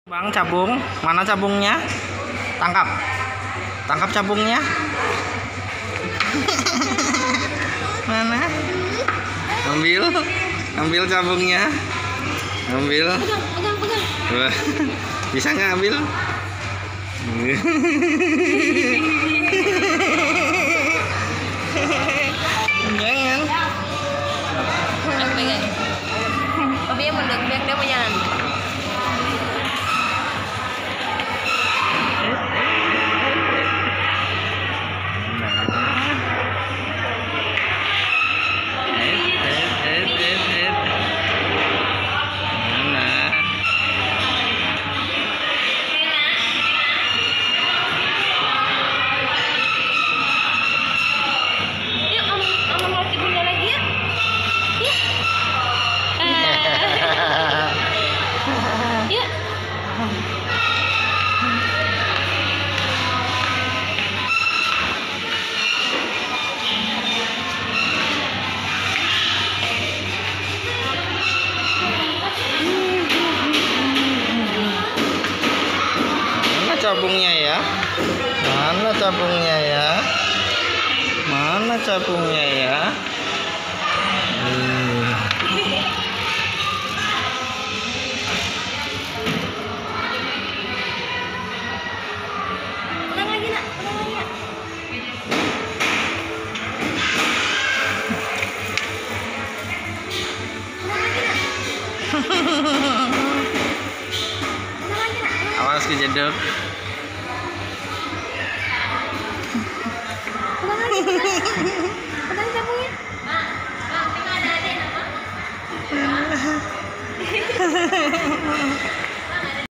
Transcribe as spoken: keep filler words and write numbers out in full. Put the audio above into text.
Bang, cabung. Mana cabungnya? Tangkap. Tangkap cabungnya. Mana? Ambil. Ambil cabungnya. Ambil. Pegang, pegang, pegang. Wah, bisa nggak ambil? Jangan. Aku pegang. Tapi yang mundur, biar dia mau jalan. Cabungnya ya, mana cabungnya ya, mana cabungnya ya. Hmm. Ulang lagi nak, ulang lagi nak. Ulang lagi nak. Ulang lagi nak. Awas kejeduk. Ulang lagi, ulang. Ulang cabungnya. Mak, mak, kita ada adik nama.